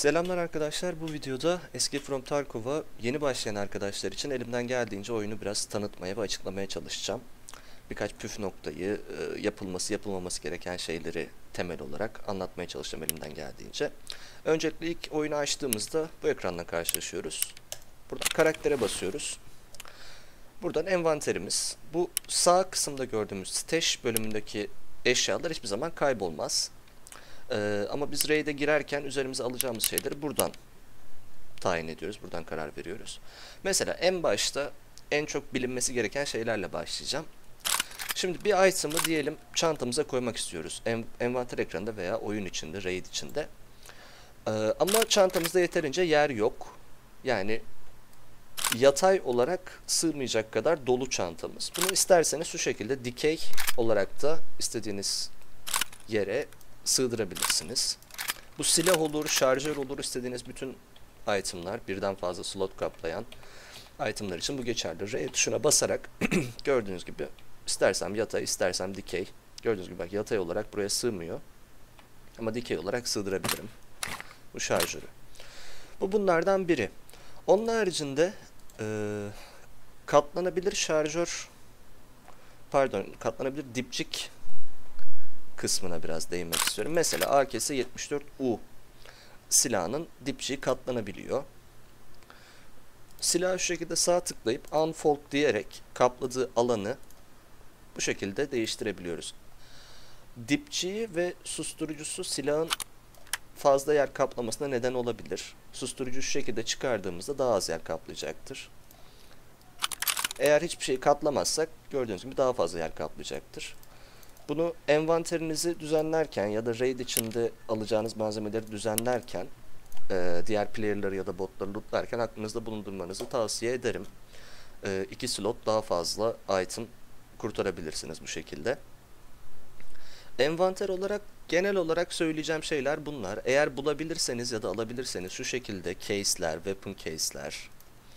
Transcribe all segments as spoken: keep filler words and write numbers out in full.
Selamlar arkadaşlar. Bu videoda Escape from Tarkov'a yeni başlayan arkadaşlar için elimden geldiğince oyunu biraz tanıtmaya ve açıklamaya çalışacağım. Birkaç püf noktayı, yapılması yapılmaması gereken şeyleri temel olarak anlatmaya çalışacağım elimden geldiğince. Öncelikle ilk oyunu açtığımızda bu ekranla karşılaşıyoruz. Buradan karaktere basıyoruz. Buradan envanterimiz. Bu sağ kısımda gördüğümüz stash bölümündeki eşyalar hiçbir zaman kaybolmaz. Ee, ama biz raid'e girerken üzerimize alacağımız şeyleri buradan tayin ediyoruz. Buradan karar veriyoruz. Mesela en başta en çok bilinmesi gereken şeylerle başlayacağım. Şimdi bir item'ı diyelim çantamıza koymak istiyoruz. En, envanter ekranında veya oyun içinde, raid içinde. Ee, ama çantamızda yeterince yer yok. Yani yatay olarak sığmayacak kadar dolu çantamız. Bunu isterseniz şu şekilde dikey olarak da istediğiniz yere sığdırabilirsiniz. Bu silah olur, şarjör olur, istediğiniz bütün itemlar, birden fazla slot kaplayan itemlar için bu geçerli. R tuşuna basarak gördüğünüz gibi istersem yatay, istersem dikey. Gördüğünüz gibi bak yatay olarak buraya sığmıyor. Ama dikey olarak sığdırabilirim bu şarjörü. Bu bunlardan biri. Onun haricinde e, katlanabilir şarjör, pardon katlanabilir dipçik kısmına biraz değinmek istiyorum. Mesela A K S yetmiş dört U silahının dipçiği katlanabiliyor. Silahı şu şekilde sağ tıklayıp unfold diyerek kapladığı alanı bu şekilde değiştirebiliyoruz. Dipçiği ve susturucusu silahın fazla yer kaplamasına neden olabilir. Susturucu şu şekilde çıkardığımızda daha az yer kaplayacaktır. Eğer hiçbir şey katlamazsak gördüğünüz gibi daha fazla yer kaplayacaktır. Bunu envanterinizi düzenlerken ya da raid içinde alacağınız malzemeleri düzenlerken e, diğer player'ları ya da botları lootlarken aklınızda bulundurmanızı tavsiye ederim. E, iki slot daha fazla item kurtarabilirsiniz bu şekilde. Envanter olarak genel olarak söyleyeceğim şeyler bunlar. Eğer bulabilirseniz ya da alabilirseniz şu şekilde case'ler, weapon case'ler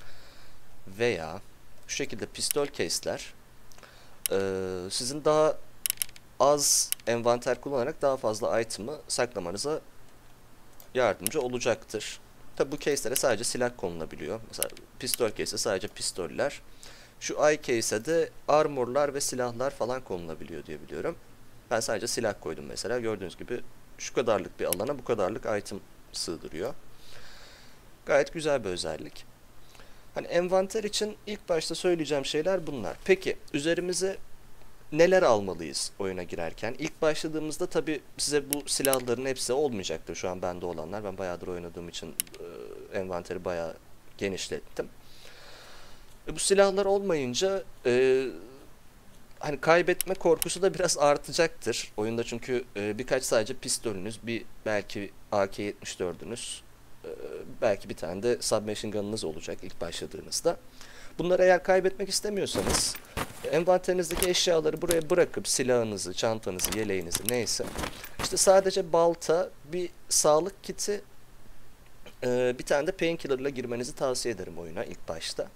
veya şu şekilde pistol case'ler e, sizin daha az envanter kullanarak daha fazla item'ı saklamanıza yardımcı olacaktır. Tabi bu case'lere sadece silah konulabiliyor. Mesela pistol case'e sadece pistoller. Şu eye case'e de armorlar ve silahlar falan konulabiliyor diye biliyorum. Ben sadece silah koydum mesela. Gördüğünüz gibi şu kadarlık bir alana bu kadarlık item sığdırıyor. Gayet güzel bir özellik. Hani envanter için ilk başta söyleyeceğim şeyler bunlar. Peki üzerimize neler almalıyız oyuna girerken? İlk başladığımızda tabi size bu silahların hepsi olmayacaktır. Şu an bende olanlar. Ben bayağıdır oynadığım için e, envanteri bayağı genişlettim. E, bu silahlar olmayınca e, hani kaybetme korkusu da biraz artacaktır. Oyunda çünkü e, birkaç sadece pistolünüz, bir belki A K yetmiş dördünüz, e, belki bir tane de submachine gun'ınız olacak ilk başladığınızda. Bunları eğer kaybetmek istemiyorsanız envanterinizdeki eşyaları buraya bırakıp silahınızı, çantanızı, yeleğinizi neyse işte sadece balta, bir sağlık kiti, e, bir tane de painkiller ile girmenizi tavsiye ederim oyuna ilk başta.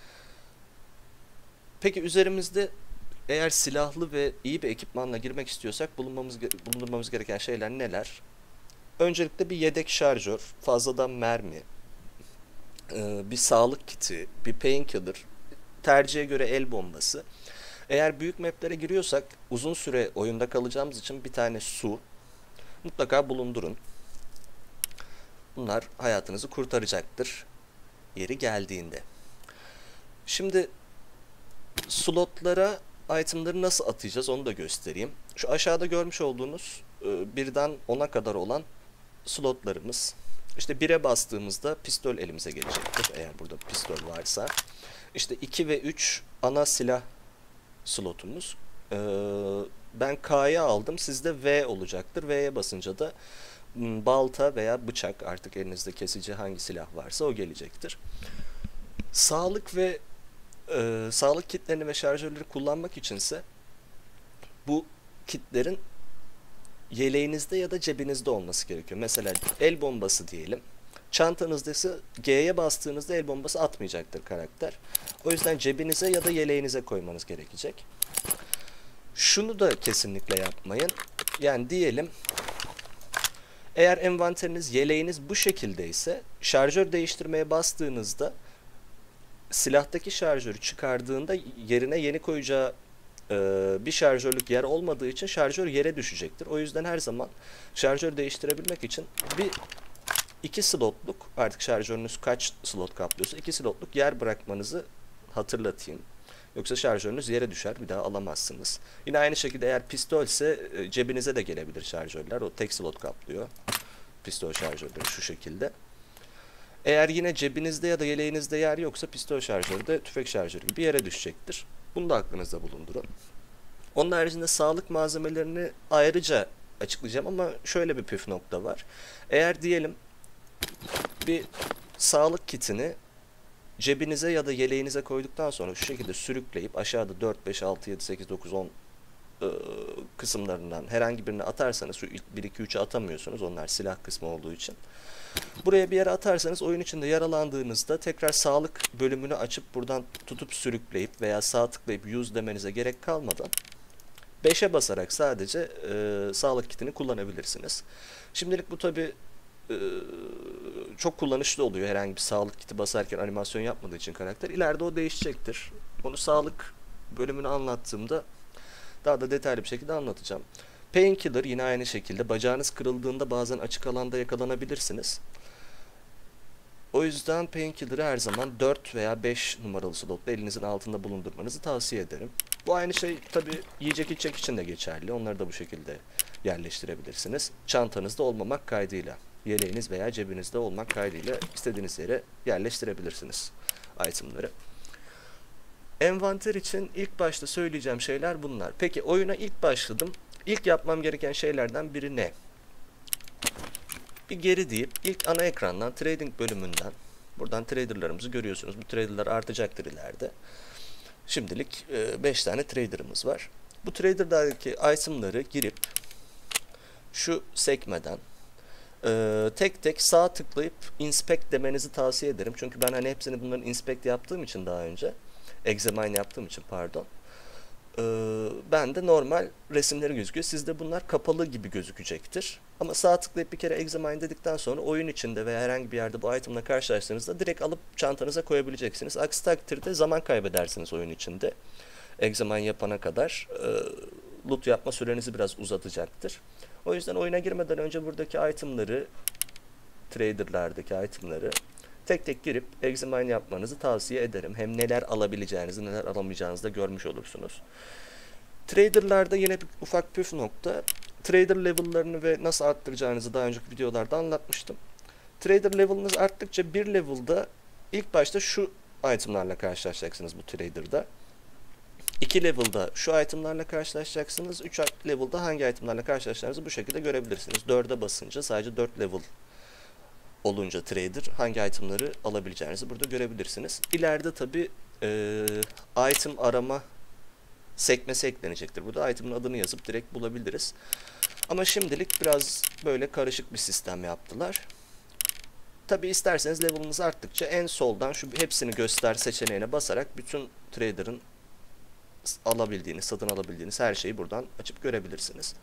Peki üzerimizde eğer silahlı ve iyi bir ekipmanla girmek istiyorsak bulunmamız, bulundurmamız gereken şeyler neler? Öncelikle bir yedek şarjör, fazladan mermi, e, bir sağlık kiti, bir painkiller, tercihe göre el bombası. Eğer büyük maplere giriyorsak uzun süre oyunda kalacağımız için bir tane su mutlaka bulundurun. Bunlar hayatınızı kurtaracaktır yeri geldiğinde. Şimdi slotlara itemları nasıl atacağız onu da göstereyim. Şu aşağıda görmüş olduğunuz birden ona kadar olan slotlarımız. İşte bire bastığımızda pistol elimize gelecektir eğer burada pistol varsa. İşte iki ve üç ana silah slotumuz. Ee, ben K'ya aldım. Sizde V olacaktır. V'ye basınca da balta veya bıçak, artık elinizde kesici hangi silah varsa o gelecektir. Sağlık ve e, sağlık kitlerini ve şarjörleri kullanmak içinse bu kitlerin yeleğinizde ya da cebinizde olması gerekiyor. Mesela el bombası diyelim. Çantanızda ise G'ye bastığınızda el bombası atmayacaktır karakter. O yüzden cebinize ya da yeleğinize koymanız gerekecek. Şunu da kesinlikle yapmayın. Yani diyelim Eğer envanteriniz, yeleğiniz bu şekilde ise şarjör değiştirmeye bastığınızda silahtaki şarjörü çıkardığında yerine yeni koyacağı e, bir şarjörlük yer olmadığı için şarjör yere düşecektir. O yüzden her zaman şarjör değiştirebilmek için bir iki slotluk, artık şarjörünüz kaç slot kaplıyorsa iki slotluk yer bırakmanızı hatırlatayım. Yoksa şarjörünüz yere düşer, bir daha alamazsınız. Yine aynı şekilde eğer pistol ise e, cebinize de gelebilir şarjörler. O tek slot kaplıyor. Pistol şarjörleri şu şekilde. Eğer yine cebinizde ya da yeleğinizde yer yoksa pistol şarjörü de tüfek şarjörü gibi yere düşecektir. Bunu da aklınızda bulundurun. Onun haricinde sağlık malzemelerini ayrıca açıklayacağım ama şöyle bir püf nokta var. Eğer diyelim bir sağlık kitini cebinize ya da yeleğinize koyduktan sonra şu şekilde sürükleyip aşağıda dört, beş, altı, yedi, sekiz, dokuz, on e, kısımlarından herhangi birini atarsanız, şu ilk bir, iki, üç'e atamıyorsunuz, onlar silah kısmı olduğu için. Buraya bir yere atarsanız oyun içinde yaralandığınızda tekrar sağlık bölümünü açıp buradan tutup sürükleyip veya sağ tıklayıp use demenize gerek kalmadan beş'e basarak sadece e, sağlık kitini kullanabilirsiniz. Şimdilik bu tabi e, çok kullanışlı oluyor herhangi bir sağlık kiti basarken animasyon yapmadığı için karakter. İleride o değişecektir. Onu sağlık bölümünü anlattığımda daha da detaylı bir şekilde anlatacağım. Painkiller yine aynı şekilde bacağınız kırıldığında bazen açık alanda yakalanabilirsiniz. O yüzden Painkiller'ı her zaman dört veya beş numaralı slotta elinizin altında bulundurmanızı tavsiye ederim. Bu aynı şey tabi yiyecek içecek için de geçerli. Onları da bu şekilde yerleştirebilirsiniz. Çantanızda olmamak kaydıyla, yeleğiniz veya cebinizde olmak kaydıyla istediğiniz yere yerleştirebilirsiniz itemları. Envanter için ilk başta söyleyeceğim şeyler bunlar. Peki oyuna ilk başladım. İlk yapmam gereken şeylerden biri ne? Bir geri deyip ilk ana ekrandan trading bölümünden, buradan traderlarımızı görüyorsunuz. Bu traderlar artacaktır ileride. Şimdilik beş tane traderımız var. Bu traderlardaki itemları girip şu sekmeden e, tek tek sağ tıklayıp inspect demenizi tavsiye ederim. Çünkü ben hani hepsini bunların inspect yaptığım için daha önce, examine yaptığım için pardon. Ben de normal resimleri gözüküyor. Sizde bunlar kapalı gibi gözükecektir. Ama sağ tıklayıp bir kere examine dedikten sonra oyun içinde veya herhangi bir yerde bu item'la karşılaştığınızda direkt alıp çantanıza koyabileceksiniz. Aksi takdirde zaman kaybedersiniz oyun içinde. Examine yapana kadar loot yapma sürenizi biraz uzatacaktır. O yüzden oyuna girmeden önce buradaki item'ları, trader'lardaki item'ları tek tek girip examine yapmanızı tavsiye ederim. Hem neler alabileceğinizi, neler alamayacağınızı da görmüş olursunuz. Trader'larda yine bir ufak püf nokta. Trader level'larını ve nasıl arttıracağınızı daha önceki videolarda anlatmıştım. Trader level'ınız arttıkça bir level'da ilk başta şu item'larla karşılaşacaksınız bu trader'da. iki level'da şu item'larla karşılaşacaksınız. üç level'da hangi item'larla karşılaşacağınızı bu şekilde görebilirsiniz. dörde basınca sadece dört level olunca trader hangi itemları alabileceğinizi burada görebilirsiniz. İleride tabi e, item arama sekmesi eklenecektir. Burada item'ın adını yazıp direkt bulabiliriz. Ama şimdilik biraz böyle karışık bir sistem yaptılar. Tabi isterseniz level'ınız arttıkça en soldan şu hepsini göster seçeneğine basarak bütün trader'ın alabildiğiniz, satın alabildiğiniz her şeyi buradan açıp görebilirsiniz.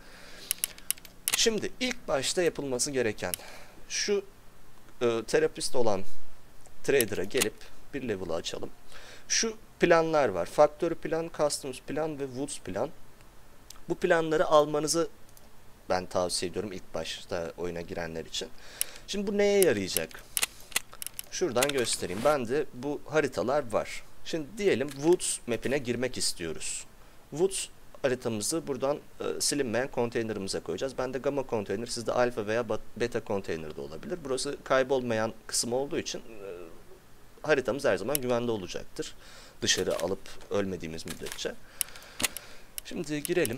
Şimdi ilk başta yapılması gereken şu e, terapist olan trader'a gelip bir level'ı açalım. Şu planlar var. Factory plan, Customs plan ve Woods plan. Bu planları almanızı ben tavsiye ediyorum ilk başta oyuna girenler için. Şimdi bu neye yarayacak? Şuradan göstereyim. Bende bu haritalar var. Şimdi diyelim Woods map'ine girmek istiyoruz. Woods haritamızı buradan e, silinmeyen konteynerimize koyacağız. Bende gamma konteyner, sizde alfa veya beta konteyner de olabilir. Burası kaybolmayan kısım olduğu için e, haritamız her zaman güvende olacaktır. Dışarı alıp ölmediğimiz müddetçe. Şimdi girelim.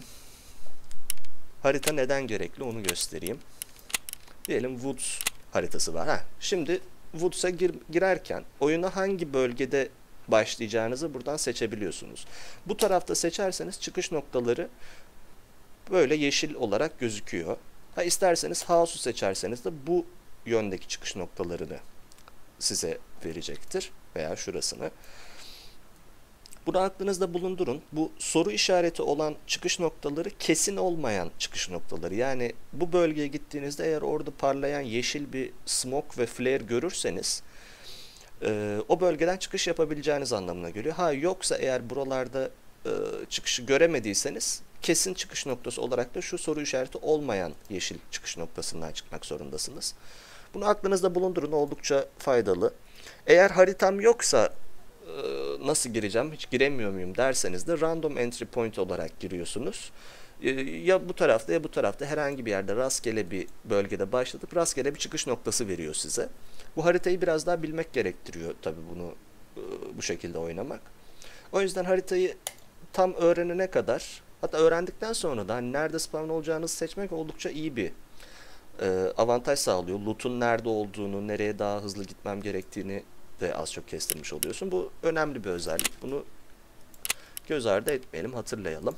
Harita neden gerekli onu göstereyim. Diyelim Woods haritası var. Ha, şimdi Woods'a gir, girerken oyuna hangi bölgede başlayacağınızı buradan seçebiliyorsunuz. Bu tarafta seçerseniz çıkış noktaları böyle yeşil olarak gözüküyor. Ha, isterseniz House'u seçerseniz de bu yöndeki çıkış noktalarını size verecektir. Veya şurasını. Bunu aklınızda bulundurun. Bu soru işareti olan çıkış noktaları kesin olmayan çıkış noktaları. Yani bu bölgeye gittiğinizde eğer orada parlayan yeşil bir smoke ve flare görürseniz e, o bölgeden çıkış yapabileceğiniz anlamına geliyor. Ha yoksa eğer buralarda e, çıkışı göremediyseniz kesin çıkış noktası olarak da şu soru işareti olmayan yeşil çıkış noktasından çıkmak zorundasınız. Bunu aklınızda bulundurun, oldukça faydalı. Eğer haritam yoksa e, nasıl gireceğim, hiç giremiyor muyum derseniz de random entry point olarak giriyorsunuz. E, ya bu tarafta ya bu tarafta herhangi bir yerde rastgele bir bölgede başlatıp rastgele bir çıkış noktası veriyor size. Bu haritayı biraz daha bilmek gerektiriyor tabii bunu e, bu şekilde oynamak. O yüzden haritayı tam öğrenene kadar, hatta öğrendikten sonra da hani nerede spawn olacağınızı seçmek oldukça iyi bir e, avantaj sağlıyor. Loot'un nerede olduğunu, nereye daha hızlı gitmem gerektiğini de az çok kestirmiş oluyorsun. Bu önemli bir özellik. Bunu göz ardı etmeyelim, hatırlayalım.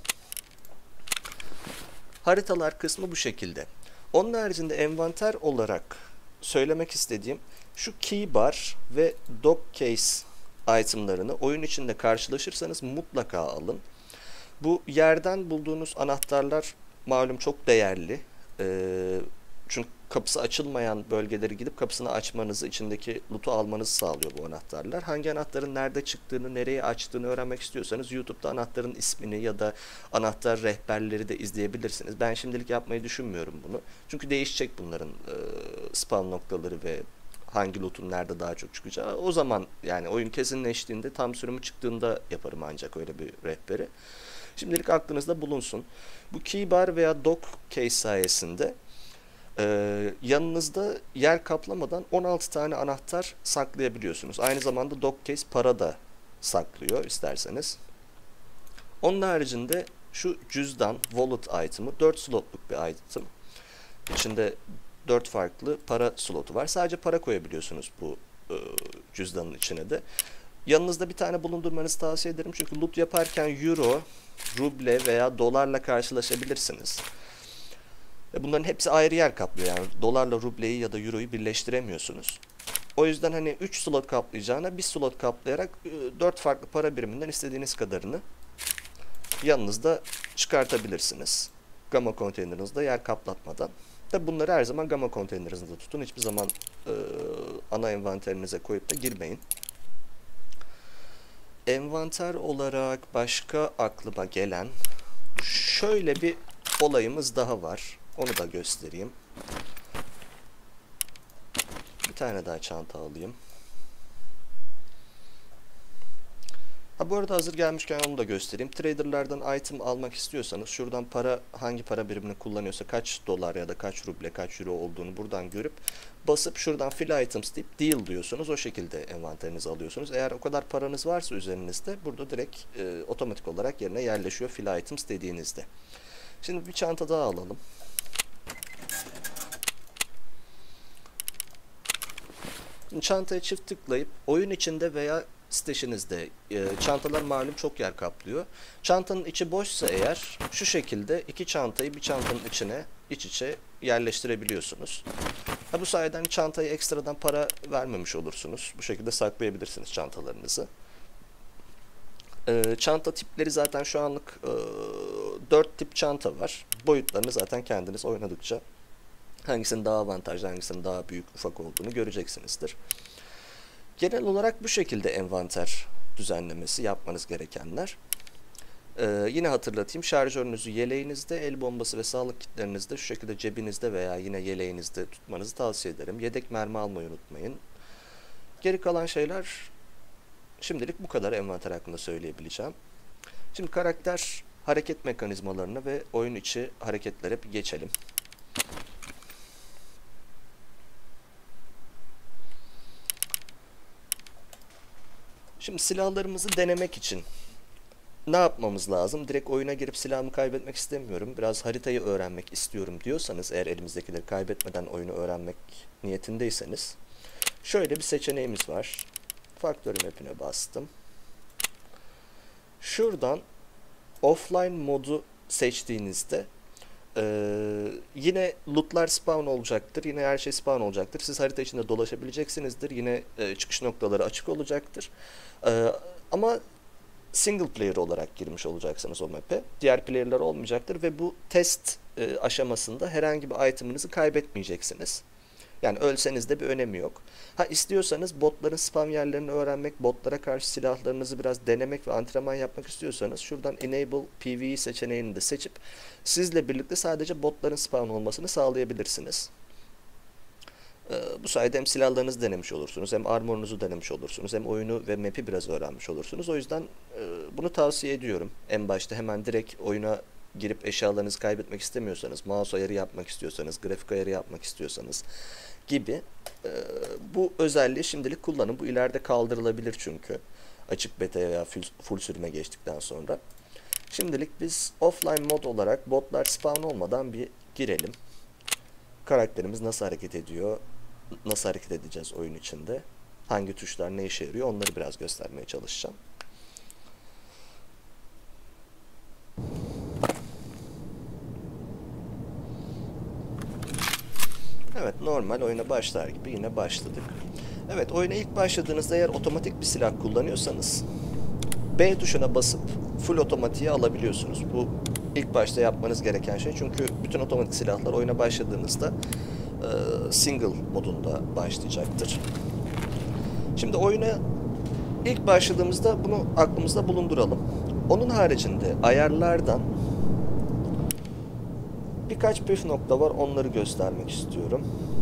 Haritalar kısmı bu şekilde. Onun haricinde envanter olarak söylemek istediğim şu key bar ve dock case itemlarını oyun içinde karşılaşırsanız mutlaka alın. Bu yerden bulduğunuz anahtarlar malum çok değerli. Ee, çünkü kapısı açılmayan bölgeleri gidip kapısını açmanızı, içindeki loot'u almanızı sağlıyor bu anahtarlar. Hangi anahtarın nerede çıktığını, nereye açtığını öğrenmek istiyorsanız YouTube'da anahtarın ismini ya da anahtar rehberleri de izleyebilirsiniz. Ben şimdilik yapmayı düşünmüyorum bunu. Çünkü değişecek bunların e, spawn noktaları ve hangi loot'un nerede daha çok çıkacağı. O zaman yani oyun kesinleştiğinde, tam sürümü çıktığında yaparım ancak öyle bir rehberi. Şimdilik aklınızda bulunsun. Bu keybar veya dock case sayesinde e, yanınızda yer kaplamadan on altı tane anahtar saklayabiliyorsunuz. Aynı zamanda dock case para da saklıyor isterseniz. Onun haricinde şu cüzdan, wallet item'ı dört slotluk bir item. İçinde dört farklı para slotu var. Sadece para koyabiliyorsunuz bu e, cüzdanın içine de. Yanınızda bir tane bulundurmanızı tavsiye ederim. Çünkü loot yaparken euro, ruble veya dolarla karşılaşabilirsiniz. Ve bunların hepsi ayrı yer kaplıyor. Yani dolarla rubleyi ya da euroyu birleştiremiyorsunuz. O yüzden hani üç slot kaplayacağına bir slot kaplayarak dört farklı para biriminden istediğiniz kadarını yanınızda çıkartabilirsiniz. Gamma konteynerinizde yer kaplatmadan. Tabi bunları her zaman gamma konteynerinizde tutun. Hiçbir zaman e, ana envanterinize koyup da girmeyin. Envanter olarak başka aklıma gelen şöyle bir olayımız daha var. Onu da göstereyim. Bir tane daha çanta alayım. Ha, bu arada hazır gelmişken onu da göstereyim. Traderlardan item almak istiyorsanız şuradan para, hangi para birimini kullanıyorsa, kaç dolar ya da kaç ruble, kaç euro olduğunu buradan görüp basıp şuradan fill items deyip deal diyorsunuz. O şekilde envanterinizi alıyorsunuz. Eğer o kadar paranız varsa üzerinizde burada direkt e, otomatik olarak yerine yerleşiyor fill items dediğinizde. Şimdi bir çanta daha alalım. Şimdi çantaya çift tıklayıp oyun içinde veya siteşinizde e, çantalar malum çok yer kaplıyor. Çantanın içi boşsa eğer şu şekilde iki çantayı bir çantanın içine iç içe yerleştirebiliyorsunuz. Ha, bu sayede hani çantaya ekstradan para vermemiş olursunuz. Bu şekilde saklayabilirsiniz çantalarınızı. E, çanta tipleri zaten şu anlık e, dört tip çanta var. Boyutlarını zaten kendiniz oynadıkça hangisinin daha avantajlı, hangisinin daha büyük, ufak olduğunu göreceksinizdir. Genel olarak bu şekilde envanter düzenlemesi yapmanız gerekenler. Ee, yine hatırlatayım, şarjörünüzü yeleğinizde, el bombası ve sağlık kitlerinizde şu şekilde cebinizde veya yine yeleğinizde tutmanızı tavsiye ederim. Yedek mermi almayı unutmayın. Geri kalan şeyler şimdilik bu kadar envanter hakkında söyleyebileceğim. Şimdi karakter hareket mekanizmalarına ve oyun içi hareketlere bir geçelim. Şimdi silahlarımızı denemek için ne yapmamız lazım? Direkt oyuna girip silahımı kaybetmek istemiyorum, biraz haritayı öğrenmek istiyorum diyorsanız, eğer elimizdekileri kaybetmeden oyunu öğrenmek niyetindeyseniz, şöyle bir seçeneğimiz var. Factory map'ine bastım. Şuradan offline modu seçtiğinizde Ee, yine lootlar spawn olacaktır. Yine her şey spawn olacaktır. Siz harita içinde dolaşabileceksinizdir. Yine e, çıkış noktaları açık olacaktır. Ee, ama single player olarak girmiş olacaksınız o map'e. Diğer player'lar olmayacaktır ve bu test e, aşamasında herhangi bir item'ınızı kaybetmeyeceksiniz. Yani ölseniz de bir önemi yok. Ha istiyorsanız botların spam yerlerini öğrenmek, botlara karşı silahlarınızı biraz denemek ve antrenman yapmak istiyorsanız şuradan Enable P V E seçeneğini de seçip sizle birlikte sadece botların spawn olmasını sağlayabilirsiniz. Ee, bu sayede hem silahlarınızı denemiş olursunuz, hem armorunuzu denemiş olursunuz, hem oyunu ve map'i biraz öğrenmiş olursunuz. O yüzden e, bunu tavsiye ediyorum. En başta hemen direkt oyuna girip eşyalarınızı kaybetmek istemiyorsanız, mouse ayarı yapmak istiyorsanız, grafik ayarı yapmak istiyorsanız gibi e, bu özelliği şimdilik kullanın. Bu ileride kaldırılabilir çünkü açık beta'ya veya full, full sürüme geçtikten sonra. Şimdilik biz offline mod olarak botlar spawn olmadan bir girelim. Karakterimiz nasıl hareket ediyor, nasıl hareket edeceğiz oyun içinde, hangi tuşlar ne işe yarıyor onları biraz göstermeye çalışacağım. Evet, normal oyuna başlar gibi yine başladık. Evet, oyuna ilk başladığınızda eğer otomatik bir silah kullanıyorsanız B tuşuna basıp full otomatiğe alabiliyorsunuz. Bu ilk başta yapmanız gereken şey, çünkü bütün otomatik silahlar oyuna başladığınızda e, single modunda başlayacaktır. Şimdi oyuna ilk başladığımızda bunu aklımızda bulunduralım. Onun haricinde ayarlardan birkaç püf nokta var, onları göstermek istiyorum.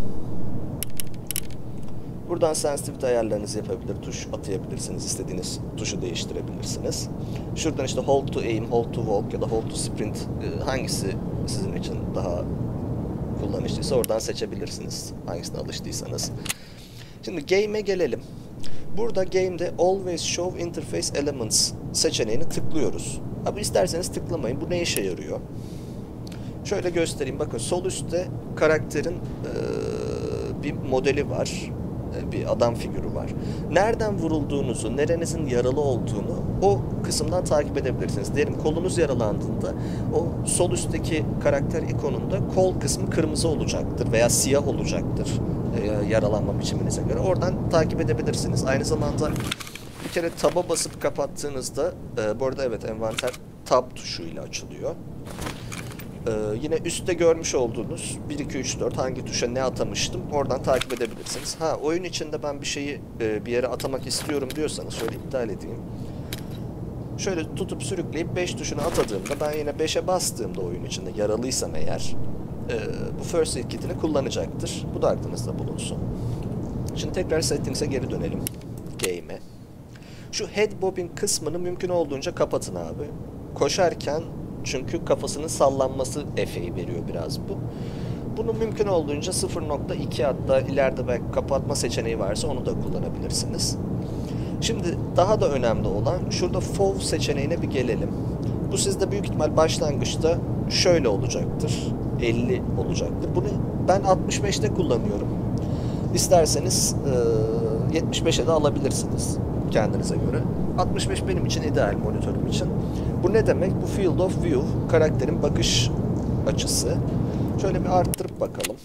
Buradan sensitivity ayarlarınızı yapabilir, tuş atayabilirsiniz, istediğiniz tuşu değiştirebilirsiniz. Şuradan işte hold to aim, hold to walk ya da hold to sprint, hangisi sizin için daha kullanışlıysa oradan seçebilirsiniz, hangisine alıştıysanız. Şimdi game'e gelelim. Burada game'de always show interface elements seçeneğini tıklıyoruz. Abi isterseniz tıklamayın, bu ne işe yarıyor? Şöyle göstereyim, bakın sol üstte karakterin ee, bir modeli var. Bir adam figürü var. Nereden vurulduğunuzu, nerenizin yaralı olduğunu o kısımdan takip edebilirsiniz. Diyelim kolunuz yaralandığında o sol üstteki karakter ikonunda kol kısmı kırmızı olacaktır veya siyah olacaktır e, yaralanma biçiminize göre. Oradan takip edebilirsiniz. Aynı zamanda bir kere tab'a basıp kapattığınızda e, bu arada evet, envanter tab tuşuyla açılıyor. Ee, yine üstte görmüş olduğunuz bir iki üç dört hangi tuşa ne atamıştım oradan takip edebilirsiniz. Ha, oyun içinde ben bir şeyi e, bir yere atamak istiyorum diyorsanız şöyle iptal edeyim. Şöyle tutup sürükleyip beş tuşuna atadığımda, ben yine beşe bastığımda oyun içinde yaralıysam eğer e, bu first aid kitini kullanacaktır. Bu da aklınızda bulunsun. Şimdi tekrar settings'e geri dönelim. Game'e. Şu head bobbing kısmını mümkün olduğunca kapatın abi. Koşarken çünkü kafasının sallanması efeyi veriyor biraz bu. Bunu mümkün olduğunca sıfır nokta iki, hatta ileride belki kapatma seçeneği varsa onu da kullanabilirsiniz. Şimdi daha da önemli olan şurada fov seçeneğine bir gelelim. Bu sizde büyük ihtimal başlangıçta şöyle olacaktır. elli olacaktır. Bunu ben altmış beşte kullanıyorum. İsterseniz e, yetmiş beşe de alabilirsiniz kendinize göre. altmış beş benim için ideal, monitörüm için. Bu ne demek? Bu field of view, karakterin bakış açısı. Şöyle bir arttırıp bakalım.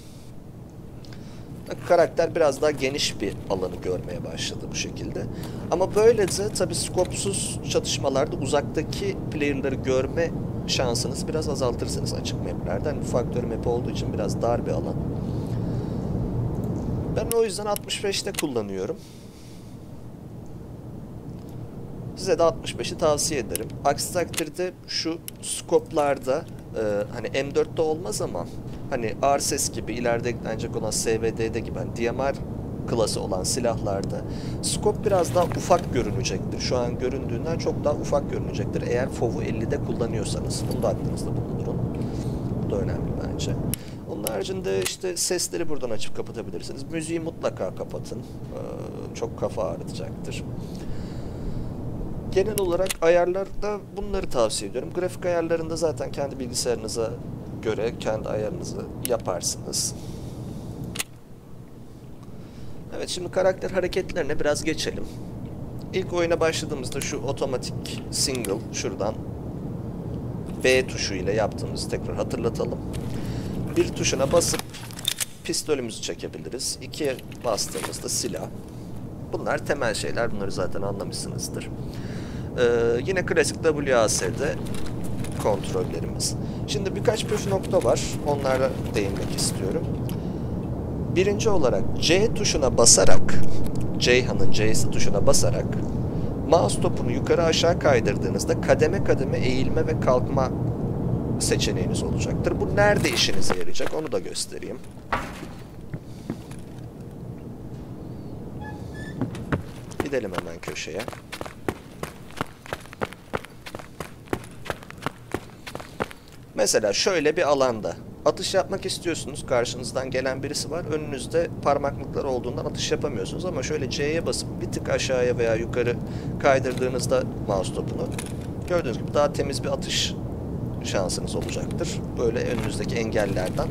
Karakter biraz daha geniş bir alanı görmeye başladı bu şekilde. Ama böylece tabi skopsuz çatışmalarda uzaktaki player'ları görme şansınızı biraz azaltırsınız açık map'lerden. Bu faktör map olduğu için biraz dar bir alan. Ben o yüzden altmış beşte kullanıyorum. Size de altmış beşi tavsiye ederim. Aksi takdirde şu skoplarda e, hani M dörtte olmaz ama hani R S S gibi ileride eklenecek olan S V D'de gibi hani D M R klası olan silahlarda skop biraz daha ufak görünecektir. Şu an göründüğünden çok daha ufak görünecektir. Eğer fov'u ellide kullanıyorsanız. Bunu da aklınızda bulundurun. Bu da önemli bence. Onun haricinde işte sesleri buradan açıp kapatabilirsiniz. Müziği mutlaka kapatın. Ee, çok kafa ağrıtacaktır. Genel olarak ayarlarda bunları tavsiye ediyorum. Grafik ayarlarında zaten kendi bilgisayarınıza göre kendi ayarınızı yaparsınız. Evet, şimdi karakter hareketlerine biraz geçelim. İlk oyuna başladığımızda şu otomatik single şuradan B tuşu ile yaptığımızı tekrar hatırlatalım. Bir tuşuna basıp pistolümüzü çekebiliriz. İkiye bastığımızda silah. Bunlar temel şeyler. Bunları zaten anlamışsınızdır. Ee, yine klasik W A S'de kontrollerimiz. Şimdi birkaç püf nokta var. Onlara değinmek istiyorum. Birinci olarak C tuşuna basarak, Ceyhan'ın C'si tuşuna basarak mouse topunu yukarı aşağı kaydırdığınızda kademe kademe eğilme ve kalkma seçeneğiniz olacaktır. Bu nerede işinize yarayacak onu da göstereyim. Gidelim hemen köşeye. Mesela şöyle bir alanda atış yapmak istiyorsunuz. Karşınızdan gelen birisi var. Önünüzde parmaklıklar olduğundan atış yapamıyorsunuz. Ama şöyle C'ye basıp bir tık aşağıya veya yukarı kaydırdığınızda mouse topunu gördüğünüz gibi daha temiz bir atış şansınız olacaktır. Böyle önünüzdeki engellerden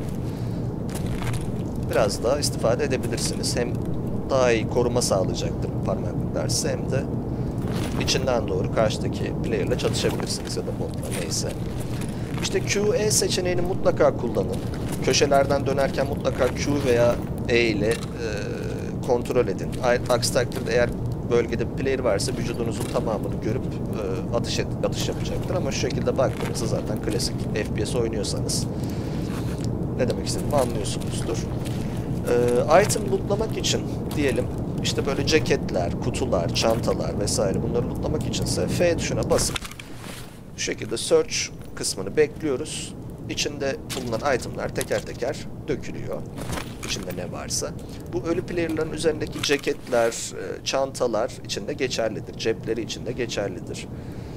biraz daha istifade edebilirsiniz. Hem daha iyi koruma sağlayacaktır bu parmaklıklar size, hem de içinden doğru karşıdaki player'la çatışabilirsiniz ya da botla, neyse. İşte Q E seçeneğini mutlaka kullanın. Köşelerden dönerken mutlaka Q veya E ile e, kontrol edin. Aksi takdirde eğer bölgede bir player varsa vücudunuzun tamamını görüp e, atış, et, atış yapacaktır. Ama şu şekilde baktığınızda zaten klasik F P S oynuyorsanız ne demek istediğimi anlıyorsunuzdur. E, item lootlamak için diyelim işte böyle ceketler, kutular, çantalar vesaire, bunları lootlamak içinse F tuşuna basıp bu şekilde search kısmını bekliyoruz. İçinde bulunan itemler teker teker dökülüyor. İçinde ne varsa. Bu ölü player'ların üzerindeki ceketler, çantalar içinde geçerlidir. Cepleri içinde geçerlidir.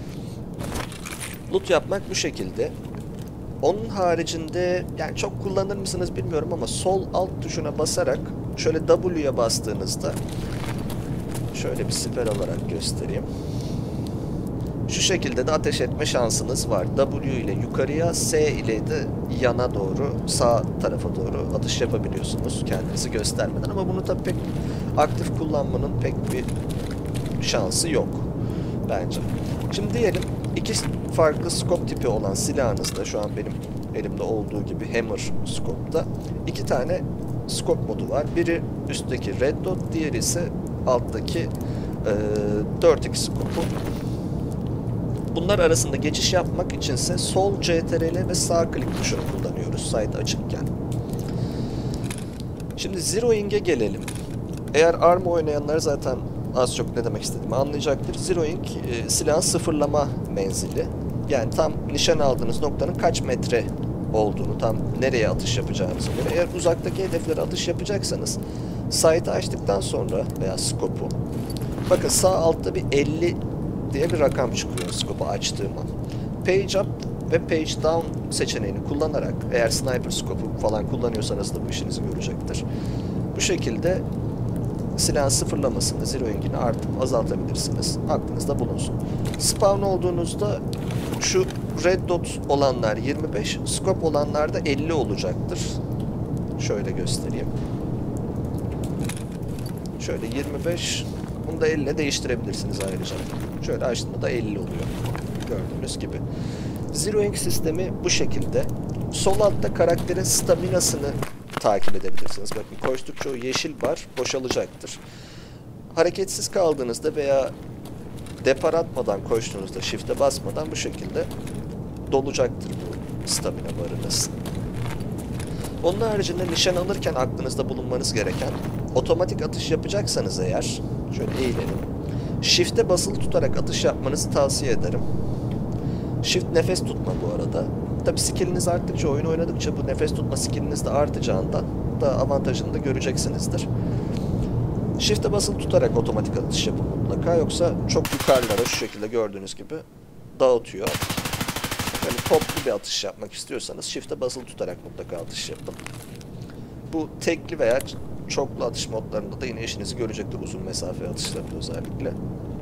Loot yapmak bu şekilde. Onun haricinde yani çok kullanır mısınız bilmiyorum ama sol alt tuşuna basarak şöyle W'ye bastığınızda şöyle bir siper olarak göstereyim. Şu şekilde de ateş etme şansınız var. W ile yukarıya, S ile de yana doğru, sağ tarafa doğru atış yapabiliyorsunuz kendinizi göstermeden. Ama bunu tabii pek aktif kullanmanın pek bir şansı yok bence. Şimdi diyelim iki farklı scope tipi olan silahınızda, şu an benim elimde olduğu gibi Hammer scope'da iki tane scope modu var. Biri üstteki Red Dot, diğeri ise alttaki e, dört x scope'u. Bunlar arasında geçiş yapmak içinse sol C T R L ve sağ klik tuşunu kullanıyoruz site açıkken. Şimdi Zeroing'e gelelim. Eğer ARM oynayanlar zaten az çok ne demek istediğimi anlayacaktır. Zeroing e, silahın sıfırlama menzili. Yani tam nişan aldığınız noktanın kaç metre olduğunu, tam nereye atış yapacağınızı göre. Eğer uzaktaki hedeflere atış yapacaksanız site'ı açtıktan sonra veya scope'u, bakın sağ altta bir elli diye bir rakam çıkıyor scope'u açtığıma. Page up ve page down seçeneğini kullanarak, eğer sniper scope'u falan kullanıyorsanız da bu işinizi görecektir. Bu şekilde silahın sıfırlamasını, zeroing'ini artıp azaltabilirsiniz. Aklınızda bulunsun. Spawn olduğunuzda şu red dot olanlar yirmi beş, scope olanlar da elli olacaktır. Şöyle göstereyim. Şöyle yirmi beş, bunu da elli ile değiştirebilirsiniz ayrıca. Şöyle açtığında da elli oluyor. Gördüğünüz gibi. Zeroing sistemi bu şekilde. Sol altta karakterin staminasını takip edebilirsiniz. Bakın koştukça o yeşil bar boşalacaktır. Hareketsiz kaldığınızda veya depar atmadan koştuğunuzda, shift'e basmadan bu şekilde dolacaktır bu stamina barınız. Onun haricinde nişan alırken aklınızda bulunmanız gereken, otomatik atış yapacaksanız eğer, şöyle eğilelim. Shift'e basılı tutarak atış yapmanızı tavsiye ederim. Shift nefes tutma bu arada. Tabi skilliniz arttıkça, oyun oynadıkça bu nefes tutma skilliniz de artacağından da avantajını da göreceksinizdir. Shift'e basılı tutarak otomatik atış yapın mutlaka, yoksa çok yukarılara şu şekilde gördüğünüz gibi dağıtıyor. Yani toplu bir atış yapmak istiyorsanız Shift'e basılı tutarak mutlaka atış yapın. Bu tekli veya çoklu atış modlarında da yine işinizi görecektir, uzun mesafe atışlarında özellikle.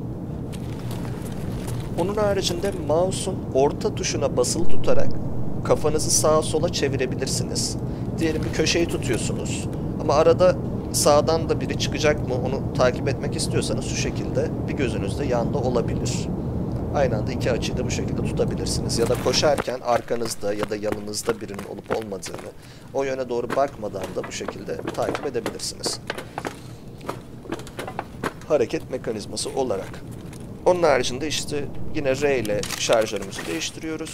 Onun haricinde mouse'un orta tuşuna basılı tutarak kafanızı sağa sola çevirebilirsiniz. Diyelim bir köşeyi tutuyorsunuz ama arada sağdan da biri çıkacak mı onu takip etmek istiyorsanız şu şekilde bir gözünüzde yanda olabilir. Aynı anda iki açıyı da bu şekilde tutabilirsiniz. Ya da koşarken arkanızda ya da yanınızda birinin olup olmadığını, o yöne doğru bakmadan da bu şekilde takip edebilirsiniz. Hareket mekanizması olarak. Onun haricinde işte yine R ile şarjörümüzü değiştiriyoruz.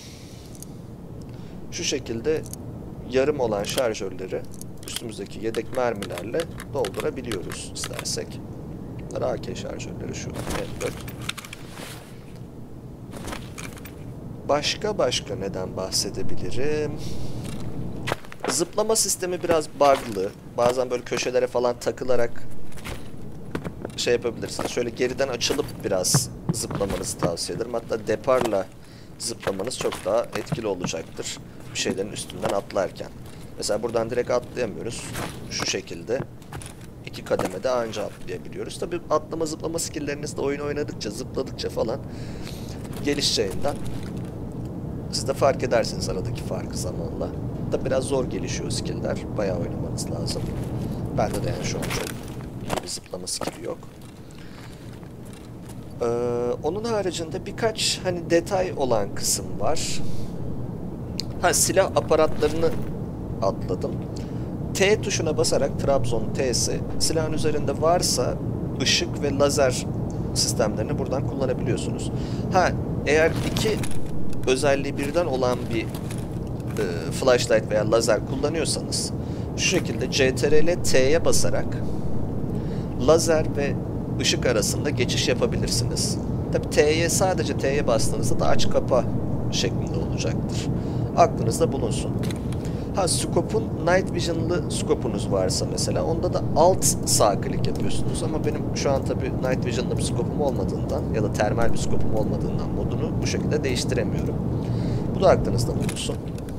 Şu şekilde yarım olan şarjörleri üstümüzdeki yedek mermilerle doldurabiliyoruz istersek. Bunlar A K şarjörleri şu. Evet. Başka başka neden bahsedebilirim? Zıplama sistemi biraz bug'lı. Bazen böyle köşelere falan takılarak şey yapabilirsiniz. Şöyle geriden açılıp biraz zıplamanızı tavsiye ederim. Hatta deparla zıplamanız çok daha etkili olacaktır. Bir şeylerin üstünden atlarken. Mesela buradan direkt atlayamıyoruz. Şu şekilde. İki kademede anca atlayabiliyoruz. Tabi atlama zıplama skillleriniz de oyun oynadıkça, zıpladıkça falan gelişeceğinden siz de fark edersiniz aradaki farkı zamanla. Da biraz zor gelişiyor skill'ler. Bayağı oynamanız lazım. Bende de yani şu an çok iyi bir zıplama skill'i yok. Ee, onun haricinde birkaç hani detay olan kısım var. Ha, silah aparatlarını atladım. T tuşuna basarak Trabzon T'si silahın üzerinde varsa ışık ve lazer sistemlerini buradan kullanabiliyorsunuz. Ha, eğer iki özelliği birden olan bir e, flashlight veya lazer kullanıyorsanız şu şekilde C T R L T'ye basarak lazer ve ışık arasında geçiş yapabilirsiniz. Tabi T'ye sadece T'ye bastığınızda da aç kapa şeklinde olacaktır. Aklınızda bulunsun. Ha, scope'un Night Vision'lı scope'unuz varsa mesela onda da alt sağ klik yapıyorsunuz ama benim şu an tabi Night Vision'lı bir scope'um olmadığından ya da termal bir scope'um olmadığından modunu bu şekilde değiştiremiyorum. Bu da aklınızda bulunsun.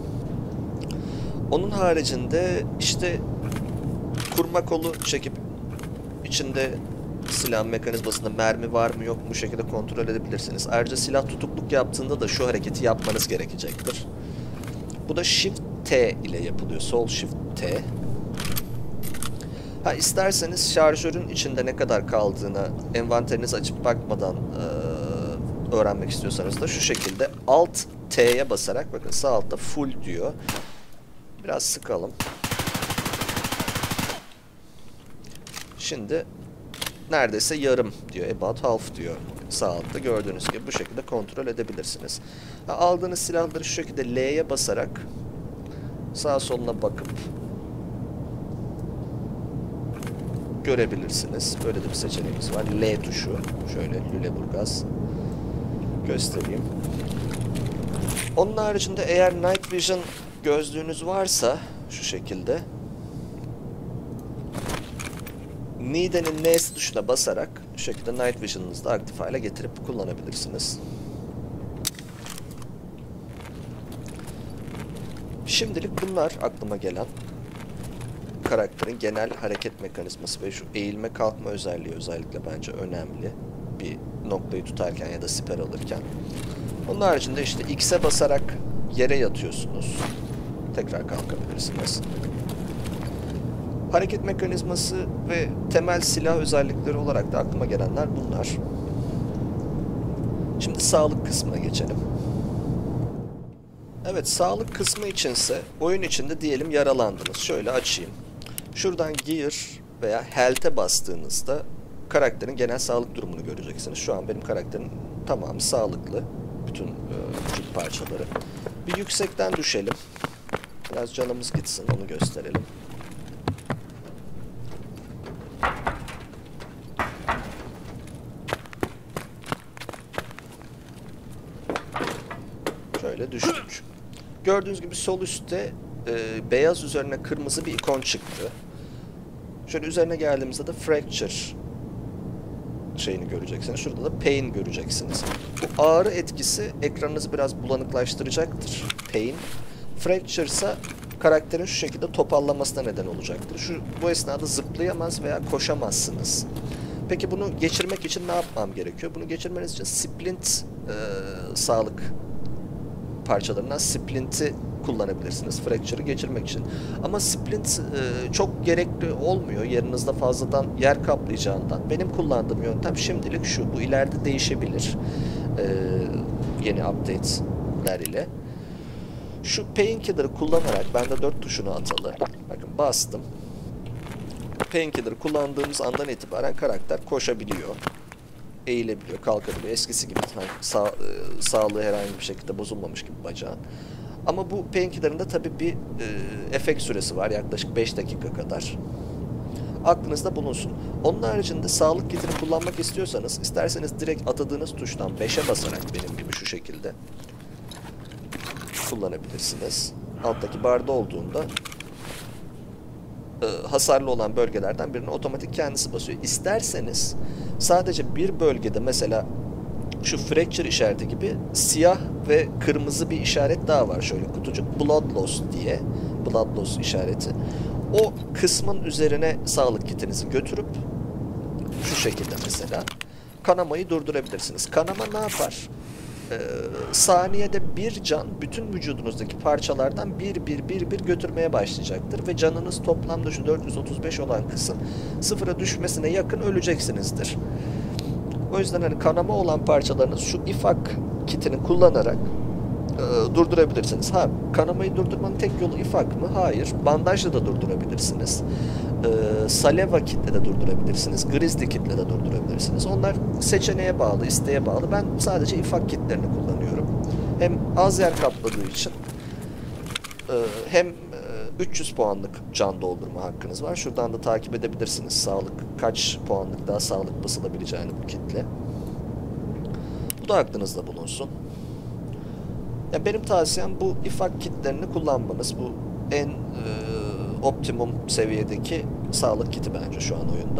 Onun haricinde işte kurma kolu çekip içinde silah mekanizmasında mermi var mı yok mu bu şekilde kontrol edebilirsiniz. Ayrıca silah tutukluk yaptığında da şu hareketi yapmanız gerekecektir. Bu da Shift T ile yapılıyor. Sol Shift T. Ha, isterseniz şarjörün içinde ne kadar kaldığına envanterinizi açıp bakmadan e, öğrenmek istiyorsanız da şu şekilde Alt T'ye basarak bakın sağ altta full diyor. Biraz sıkalım. Şimdi neredeyse yarım diyor. About half diyor. Sağ altta gördüğünüz gibi bu şekilde kontrol edebilirsiniz. Ha, aldığınız silahları şu şekilde L'ye basarak sağa soluna bakıp görebilirsiniz. Böyle de bir seçeneğimiz var. L tuşu. Şöyle Lüleburgaz göstereyim. Onun haricinde eğer Night Vision gözlüğünüz varsa şu şekilde Nide'nin N'si tuşuna basarak şu şekilde Night Vision'ınızı da aktif hale getirip kullanabilirsiniz. Şimdilik bunlar aklıma gelen karakterin genel hareket mekanizması ve şu eğilme kalkma özelliği özellikle bence önemli bir noktayı tutarken ya da siper alırken. Onun haricinde işte X'e basarak yere yatıyorsunuz. Tekrar kalkabilirsiniz. Hareket mekanizması ve temel silah özellikleri olarak da aklıma gelenler bunlar. Şimdi sağlık kısmına geçelim. Evet, sağlık kısmı içinse oyun içinde diyelim yaralandınız. Şöyle açayım. Şuradan Gear veya Health'e bastığınızda karakterin genel sağlık durumunu göreceksiniz. Şu an benim karakterin tamamı sağlıklı. Bütün e, vücut parçaları. Bir yüksekten düşelim. Biraz canımız gitsin, onu gösterelim. Şöyle düştük. Gördüğünüz gibi sol üstte e, beyaz üzerine kırmızı bir ikon çıktı. Şöyle üzerine geldiğimizde de Fracture şeyini göreceksiniz. Şurada da Pain göreceksiniz. Bu ağrı etkisi ekranınızı biraz bulanıklaştıracaktır. Pain. Fracture ise karakterin şu şekilde topallamasına neden olacaktır. Şu, bu esnada zıplayamaz veya koşamazsınız. Peki bunu geçirmek için ne yapmam gerekiyor? Bunu geçirmeniz için Splint e, sağlık parçalarından Splint'i kullanabilirsiniz Fracture'ı geçirmek için. Ama Splint e, çok gerekli olmuyor. Yerinizde fazladan yer kaplayacağından. Benim kullandığım yöntem şimdilik şu. Bu ileride değişebilir. E, yeni update'ler ile. Şu Painkiller'ı kullanarak bende dört tuşunu atalı. Bakın bastım. Painkiller'ı kullandığımız andan itibaren karakter koşabiliyor. eğilebiliyor, kalkabiliyor. Eskisi gibi hani sağ, e, sağlığı herhangi bir şekilde bozulmamış gibi bacağın. Ama bu painkiller'ın da tabii bir e, efekt süresi var. Yaklaşık beş dakika kadar. Aklınızda bulunsun. Onun haricinde sağlık kitini kullanmak istiyorsanız, isterseniz direkt atadığınız tuştan beşe basarak benim gibi şu şekilde kullanabilirsiniz. Alttaki barda olduğunda e, hasarlı olan bölgelerden birini otomatik kendisi basıyor. İsterseniz sadece bir bölgede, mesela şu fracture işareti gibi siyah ve kırmızı bir işaret daha var. Şöyle kutucuk blood loss diye. Blood loss işareti. O kısmın üzerine sağlık kitinizi götürüp şu şekilde mesela kanamayı durdurabilirsiniz. Kanama ne yapar? Ee, saniyede bir can bütün vücudunuzdaki parçalardan bir bir bir bir götürmeye başlayacaktır ve canınız toplamda şu dört yüz otuz beş olan kısım sıfıra düşmesine yakın öleceksinizdir. O yüzden hani kanama olan parçalarınız şu ifak kitini kullanarak e, durdurabilirsiniz. Ha, kanamayı durdurmanın tek yolu ifak mı? Hayır. Bandajla da durdurabilirsiniz. E, saleva kitle de durdurabilirsiniz. Grizzly kitle de durdurabilirsiniz. Onlar seçeneğe bağlı, isteğe bağlı. Ben sadece ifak kitlerini kullanıyorum. Hem az yer kapladığı için e, hem üç yüz puanlık can doldurma hakkınız var. Şuradan da takip edebilirsiniz. Sağlık kaç puanlık daha sağlık basılabileceğini bu kitle. Bu da aklınızda bulunsun. Ya benim tavsiyem bu ifak kitlerini kullanmanız. Bu en e, optimum seviyedeki sağlık kiti bence şu an oyunda.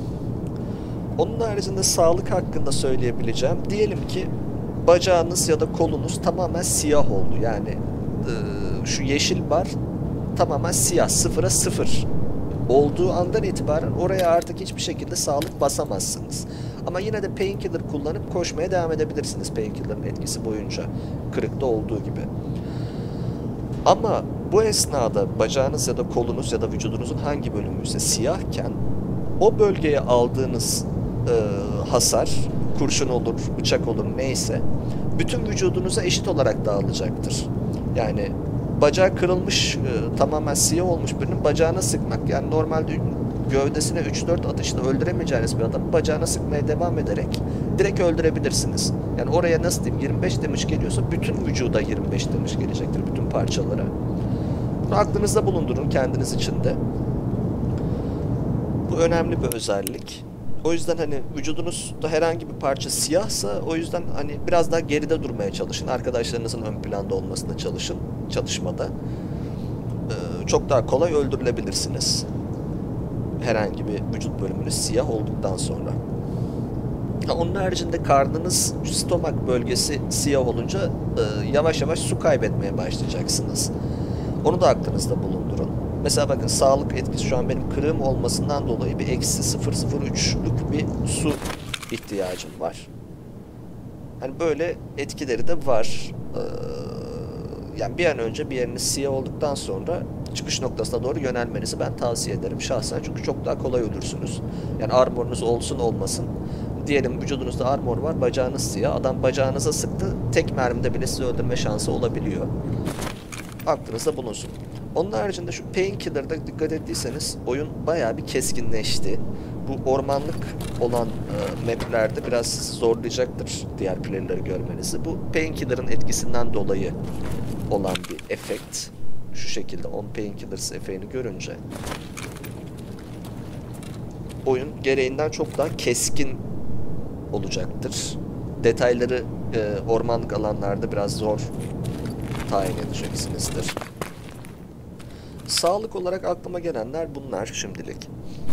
Onun haricinde sağlık hakkında söyleyebileceğim. Diyelim ki bacağınız ya da kolunuz tamamen siyah oldu. Yani e, şu yeşil bar tamamen siyah, sıfıra sıfır olduğu andan itibaren oraya artık hiçbir şekilde sağlık basamazsınız. Ama yine de painkiller kullanıp koşmaya devam edebilirsiniz painkiller'ın etkisi boyunca, kırıkta olduğu gibi. Ama bu esnada bacağınız ya da kolunuz ya da vücudunuzun hangi bölümü ise siyahken o bölgeye aldığınız e, hasar, kurşun olur, bıçak olur neyse, bütün vücudunuza eşit olarak dağılacaktır. Yani bacağı kırılmış, e, tamamen siyah olmuş birinin bacağına sıkmak, yani normalde gövdesine üç dört atışla öldüremeyeceğiniz bir adamı bacağına sıkmaya devam ederek direkt öldürebilirsiniz. Yani oraya nasıl diyeyim, yirmi beş damage geliyorsa bütün vücuda yirmi beş damage gelecektir, bütün parçalara. Bunu aklınızda bulundurun kendiniz için de. Bu önemli bir özellik. O yüzden hani vücudunuzda herhangi bir parça siyahsa, o yüzden hani biraz daha geride durmaya çalışın. Arkadaşlarınızın ön planda olmasına çalışın. Çalışmada. Ee, çok daha kolay öldürülebilirsiniz. Herhangi bir vücut bölümünüz siyah olduktan sonra. Ha, onun haricinde karnınız, stomak bölgesi siyah olunca e, yavaş yavaş su kaybetmeye başlayacaksınız. Onu da aklınızda bulundurun. Mesela bakın, sağlık etkisi şu an benim kırığım olmasından dolayı bir eksi sıfır virgül sıfır üçlük bir su ihtiyacım var. Hani böyle etkileri de var. Ee, yani bir an önce bir yeriniz siyah olduktan sonra çıkış noktasına doğru yönelmenizi ben tavsiye ederim şahsen. Çünkü çok daha kolay ölürsünüz. Yani armorunuz olsun olmasın. Diyelim vücudunuzda armor var, bacağınız siyah. Adam bacağınıza sıktı. Tek mermide bile sizi öldürme şansı olabiliyor. Aklınızda bulunsun. Onun haricinde şu painkiller'da dikkat ettiyseniz oyun bayağı bir keskinleşti. Bu ormanlık olan e, maplerde biraz zorlayacaktır diğer player'ları görmenizi. Bu painkiller'ın etkisinden dolayı olan bir efekt. Şu şekilde on painkillers efektini görünce oyun gereğinden çok daha keskin olacaktır. Detayları e, ormanlık alanlarda biraz zor tayin edeceksinizdir. Sağlık olarak aklıma gelenler bunlar şimdilik.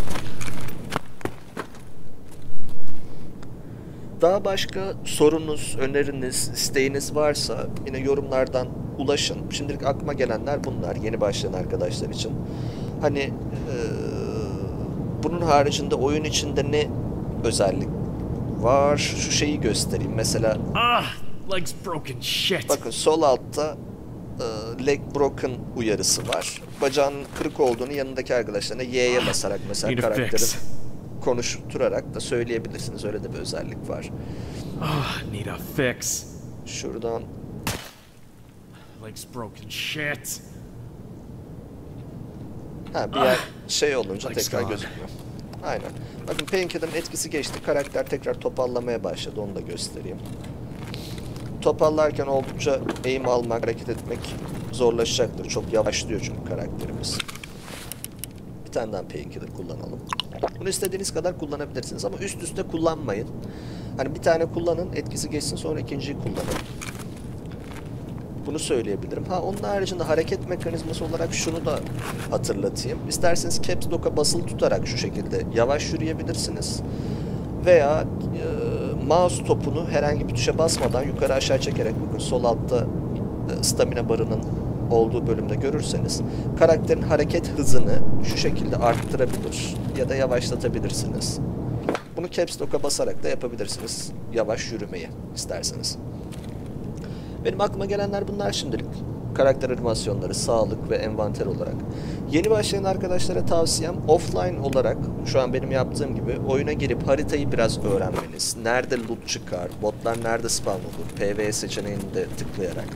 Daha başka sorunuz, öneriniz, isteğiniz varsa yine yorumlardan ulaşın. Şimdilik aklıma gelenler bunlar, yeni başlayan arkadaşlar için. Hani e, bunun haricinde oyun içinde ne özellik var? Şu şeyi göstereyim. Mesela Ah, legs broken shit. Bakın sol altta e, leg broken uyarısı var. Bacağının kırık olduğunu yanındaki arkadaşlarına Y'ye basarak mesela karakterin konuşturarak da söyleyebilirsiniz. Öyle de bir özellik var. Ah, need a fix. Şuradan Legs broken shit. ha bir yer şey olunca tekrar gözükmüyor. Aynen. Bakın Painkiller'ın etkisi geçti. Karakter tekrar topallamaya başladı. Onu da göstereyim. Topallarken oldukça eğim almak, hareket etmek zorlaşacaktır. Çok yavaşlıyor çünkü karakterimiz. Bir tane daha Painkiller kullanalım. Bunu istediğiniz kadar kullanabilirsiniz ama üst üste kullanmayın. Hani bir tane kullanın, etkisi geçsin, sonra ikinciyi kullanın. Bunu söyleyebilirim. Ha, onun haricinde hareket mekanizması olarak şunu da hatırlatayım. İsterseniz Caps Lock'a basılı tutarak şu şekilde yavaş yürüyebilirsiniz. Veya e, mouse topunu herhangi bir tuşa basmadan yukarı aşağı çekerek, bakın sol altta e, stamina barının olduğu bölümde görürseniz karakterin hareket hızını şu şekilde arttırabilir ya da yavaşlatabilirsiniz. Bunu Caps Lock'a basarak da yapabilirsiniz. Yavaş yürümeyi isterseniz. Benim aklıma gelenler bunlar şimdilik. Karakter animasyonları, sağlık ve envanter olarak. Yeni başlayan arkadaşlara tavsiyem offline olarak şu an benim yaptığım gibi oyuna girip haritayı biraz öğrenmeniz. Nerede loot çıkar, botlar nerede spawn olur, PvE seçeneğini de tıklayarak.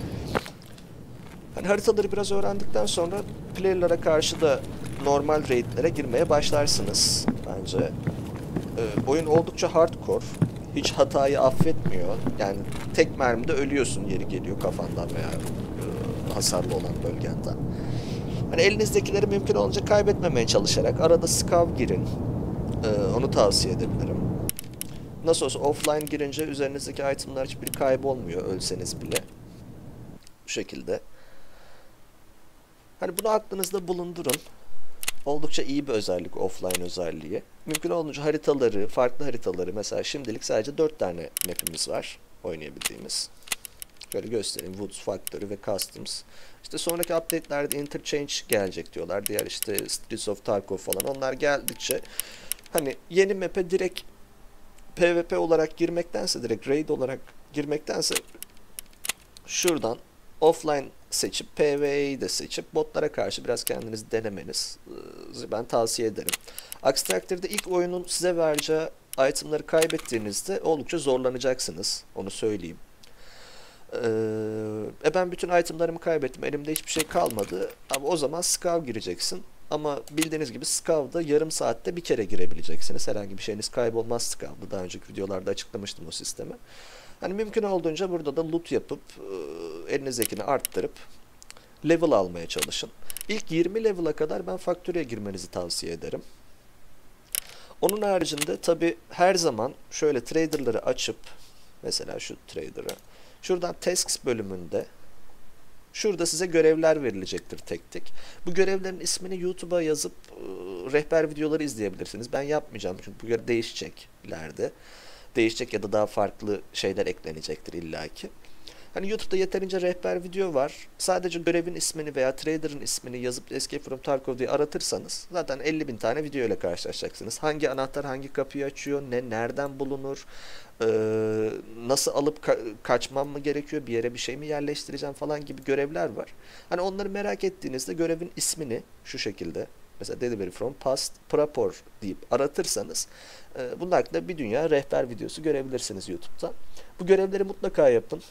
Hani haritaları biraz öğrendikten sonra player'lara karşı da normal raid'lere girmeye başlarsınız bence. Ee, oyun oldukça hardcore. Hiç hatayı affetmiyor. Yani tek mermide ölüyorsun yeri geliyor kafandan veya e, hasarlı olan bölgenden. Hani elinizdekileri mümkün olunca kaybetmemeye çalışarak arada scav girin. Ee, onu tavsiye edebilirim. Nasıl olsa offline girince üzerinizdeki itemler hiçbiri kaybolmuyor ölseniz bile. Bu şekilde. Hani bunu aklınızda bulundurun. Oldukça iyi bir özellik offline özelliği. Mümkün olunca haritaları, farklı haritaları, mesela şimdilik sadece dört tane map'imiz var oynayabildiğimiz. Şöyle göstereyim. Woods, Factory ve Customs. İşte sonraki update'lerde Interchange gelecek diyorlar. Diğer işte Streets of Tarkov falan. Onlar geldikçe hani yeni map'e direkt PvP olarak girmektense, direkt raid olarak girmektense şuradan offline seçip P V E'yi de seçip botlara karşı biraz kendinizi denemeniz ben tavsiye ederim. Aksi takdirde ilk oyunun size vereceği itemları kaybettiğinizde oldukça zorlanacaksınız. Onu söyleyeyim. Ee, e ben bütün itemlarımı kaybettim. Elimde hiçbir şey kalmadı. Ama o zaman scav gireceksin. Ama bildiğiniz gibi scav'da yarım saatte bir kere girebileceksiniz. Herhangi bir şeyiniz kaybolmaz scav'da. Daha önceki videolarda açıklamıştım o sistemi. Hani mümkün olduğunca burada da loot yapıp e, elinizdekini arttırıp level almaya çalışın. İlk yirmi level'a kadar ben Factory'e girmenizi tavsiye ederim. Onun haricinde tabi her zaman şöyle trader'ları açıp, mesela şu trader'ı, şuradan tasks bölümünde şurada size görevler verilecektir tek tek. Bu görevlerin ismini YouTube'a yazıp e, rehber videoları izleyebilirsiniz. Ben yapmayacağım çünkü bu görev değişecek ileride. Değişecek ya da daha farklı şeyler eklenecektir illaki. Hani YouTube'da yeterince rehber video var. Sadece görevin ismini veya trader'ın ismini yazıp Escape from Tarkov diye aratırsanız zaten elli bin tane video ile karşılaşacaksınız. Hangi anahtar hangi kapıyı açıyor, ne nereden bulunur, ee, nasıl alıp ka kaçmam mı gerekiyor, bir yere bir şey mi yerleştireceğim falan gibi görevler var. Hani onları merak ettiğinizde görevin ismini şu şekilde, mesela Delivery from Past Prapor deyip aratırsanız e, bunun hakkında bir dünya rehber videosu görebilirsiniz YouTube'da. Bu görevleri mutlaka yapın.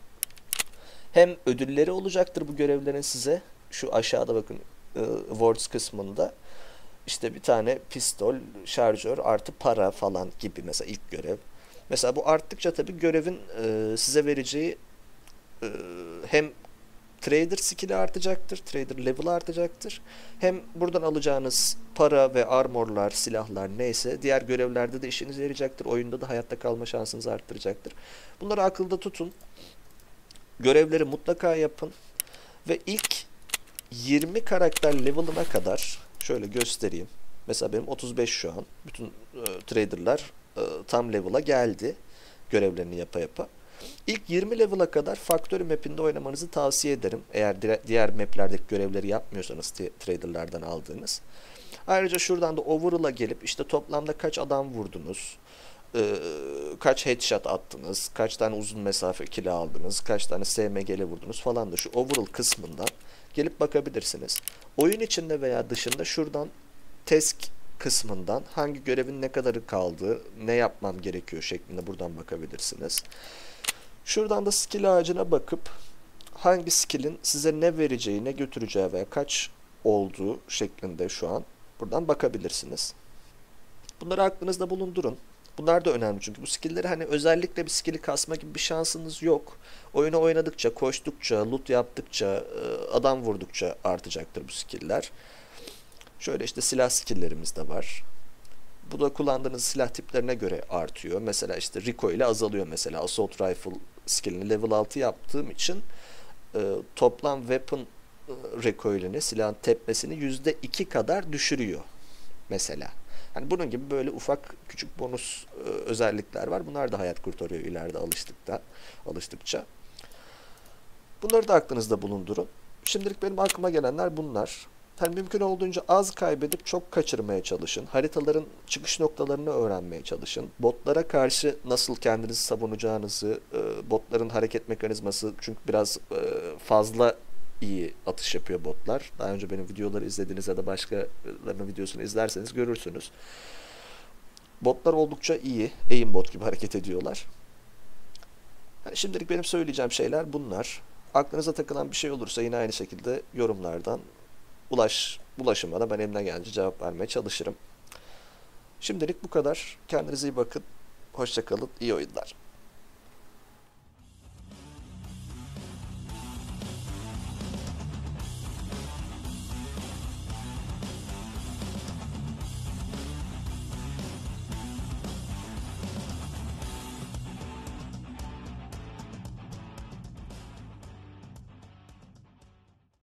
Hem ödülleri olacaktır bu görevlerin size. Şu aşağıda bakın e, Words kısmında işte bir tane pistol, şarjör artı para falan gibi mesela ilk görev. Mesela bu arttıkça tabii görevin e, size vereceği e, hem trader skill'i artacaktır, trader level artacaktır. Hem buradan alacağınız para ve armorlar, silahlar neyse diğer görevlerde de işinize yarayacaktır. Oyunda da hayatta kalma şansınızı arttıracaktır. Bunları akılda tutun. Görevleri mutlaka yapın. Ve ilk yirmi karakter level'ına kadar şöyle göstereyim. Mesela benim otuz beş şu an. Bütün e, traderlar e, tam level'a geldi. Görevlerini yapa yapa. İlk yirmi level'a kadar Factory map'inde oynamanızı tavsiye ederim. Eğer diğer maplerdeki görevleri yapmıyorsanız traderlardan aldığınız. Ayrıca şuradan da overall'a gelip işte toplamda kaç adam vurdunuz, e, kaç headshot attınız, kaç tane uzun mesafe kill aldınız, kaç tane S M G'le vurdunuz falan da şu overall kısmından gelip bakabilirsiniz. Oyun içinde veya dışında şuradan task kısmından hangi görevin ne kadarı kaldı, ne yapmam gerekiyor şeklinde buradan bakabilirsiniz. Şuradan da skill ağacına bakıp hangi skill'in size ne vereceği, ne götüreceği veya kaç olduğu şeklinde şu an buradan bakabilirsiniz. Bunları aklınızda bulundurun. Bunlar da önemli çünkü bu skill'leri hani özellikle bir skill'i kasma gibi bir şansınız yok. Oyunu oynadıkça, koştukça, loot yaptıkça, e, adam vurdukça artacaktır bu skill'ler. Şöyle işte silah skill'lerimiz de var. Bu da kullandığınız silah tiplerine göre artıyor. Mesela işte recoil ile azalıyor mesela. Assault Rifle skill'ini level altı yaptığım için e, toplam weapon e, recoil'ini, silahın tepmesini yüzde iki kadar düşürüyor mesela. Hani bunun gibi böyle ufak küçük bonus e, özellikler var. Bunlar da hayat kurtarıyor ileride alıştıkta, alıştıkça. Bunları da aklınızda bulundurun. Şimdilik benim aklıma gelenler bunlar. Hani mümkün olduğunca az kaybedip çok kaçırmaya çalışın. Haritaların çıkış noktalarını öğrenmeye çalışın. Botlara karşı nasıl kendinizi savunacağınızı, e, botların hareket mekanizması çünkü biraz e, fazla iyi atış yapıyor botlar. Daha önce benim videoları izlediğiniz ya da başkalarının videosunu izlerseniz görürsünüz. Botlar oldukça iyi. Aimbot gibi hareket ediyorlar. Yani şimdilik benim söyleyeceğim şeyler bunlar. Aklınıza takılan bir şey olursa yine aynı şekilde yorumlardan ulaş, ulaşın bana. Ben elimden gelince cevap vermeye çalışırım. Şimdilik bu kadar. Kendinize iyi bakın. Hoşça kalın. İyi oyunlar.